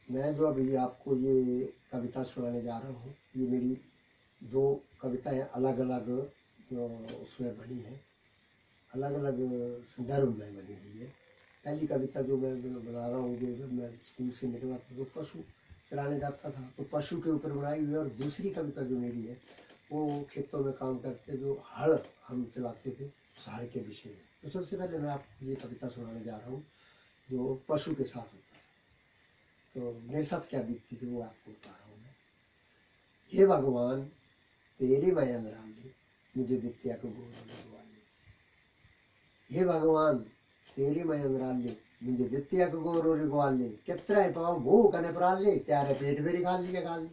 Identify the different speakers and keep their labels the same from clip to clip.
Speaker 1: मैं जो अभी आपको ये कविता सुनाने जा रहा हूँ, ये मेरी दो कविताएं अलग अलग उसमें बनी है, अलग अलग संदर्भ में बनी हुई है। पहली कविता जो मैं बना रहा हूँ, जो जब मैं स्कूल से निकला था तो पशु चलाने जाता था तो पशु के ऊपर बनाई हुई है। और दूसरी कविता जो मेरी है वो खेतों में काम करते जो हल हम चलाते थे उस हल के विषय में। तो सबसे पहले मैं आपको ये कविता सुनाने जा रहा हूँ जो पशु के साथ होता है। तो मेरे साथ क्या बीतती थी वो आपको बता रहा हूँ मैं। हे भगवान तेरी मैं अंदराले मुझे दित्या को गोरवाले। हे भगवान तेरी मैं अंदराले मुझे दित्या को गोरोरी ग्वाले। कितना है पाओ भूख कने पराले त्यारे पेट मेरी खाली के खाली।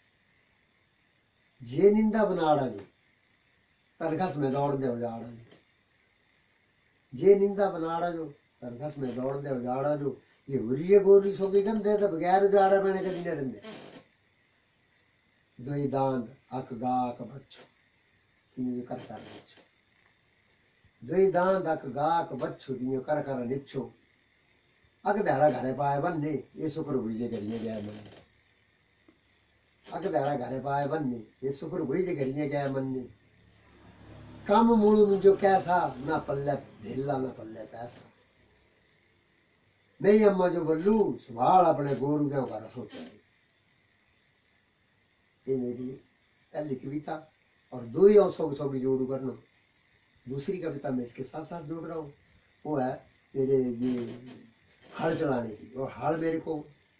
Speaker 1: जे निंदा बनाड़ा जो तरकस में दौड़ दे उजाड़ा जो। जे निंदा बनाड़ा जो तरकस में दौड़ दे उजाड़ा जो। ये हुरिये गोरी सो की गंदे तो बगैर उजाड़ा मैंने कभी नहीं रंदे। दोई दांत अक गाक बच्चो तीन कर बच्चो। दोई दांत अक गाक बच्चो तीन कर निच्छो। अक दहड़ा घरे पाए बनने ये शुक्र भुजे करिए गया मन। अक दहड़ा घरे पाए बनने ये शुक्र भुजे करिए गया मन ने। कम मूल जो कैसा ना पल्ले ढेला ना पल्ले पैसा। नहीं अम्मा जो बल्लू संभाल अपने गोरू दे घर सोचा। ये मेरी पहली कविता और दो ही अंशों को जोड़ करना। दूसरी कविता में इसके साथ साथ जोड़ रहा हूँ, वो है मेरे ये हल चलाने की। और हल मेरे को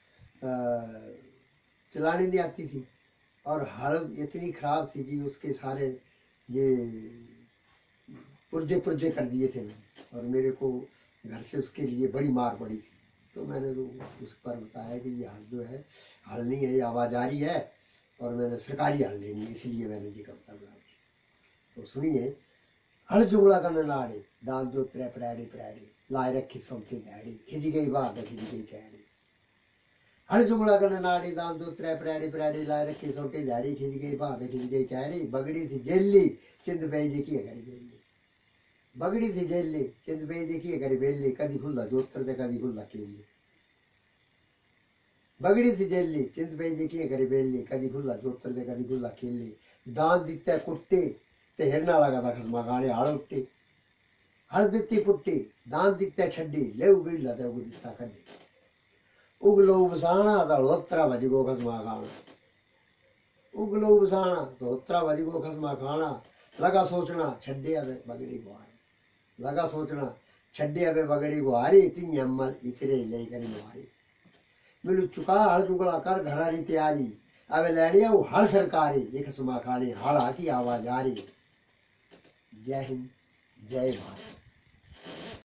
Speaker 1: चलाने नहीं आती थी और हल इतनी खराब थी कि उसके सारे ये पुर्जे पुर्जे कर दिए थे मैंने। और मेरे को घर से उसके लिए बड़ी मार पड़ी थी। तो मैंने उस पर बताया कि ये हल जो है हल नहीं है, ये आवाजारी है और मैंने सरकारी हल लेनी है, इसलिए मैंने ये कविता बनाई थी। तो सुनिए। हल जुगड़ा करने लाड़े दान जो त्रै पराड़े पराड़े लाए रखी सौंपी धैड़ी खिज गई बात खिज गई कैड़ी। हल जुगड़ा करने लाड़े दान जो त्रै पराड़े पराड़े लाए रखी सौंपी धैड़ी खिज गई बात खिज गई कैड़ी। बगड़ी थी जेली चिंद बेजी की अगर बेली। बगड़ी थी जेली चिंद बेजी की अगर बेली कदी खुला जोतर दे कदी खुला केली। बगड़ी थी जेली चिंद बेजी की अगर बेली कदी खुला जोतर दे कदी खुला केली। दान दिते कुट्टे ते हिरना लगा था खसमा गाने हल उट्टी। हल दित्ती पुट्टी दान दिते छड्डी ले बीला ते उग दिता कड्डी। उगलो बसाना तो होत्रा भजगो खसमा खाना। उगलो बसाना तो होत्रा भजगो खसमा खाना। लगा सोचना छड्डे अबे बगड़ी गुहारी। लगा सोचना छड्डे अबे बगड़ी गुहारी ती अम्मल इचरे ले करी मुहारी। मिलू चुका हल जुगड़ा कर घरारी तैयारी। अबे लैड़िया वो हल सरकारी ये खसमा खाने हल की आवाज आ रही। जय हिंद जय भारत।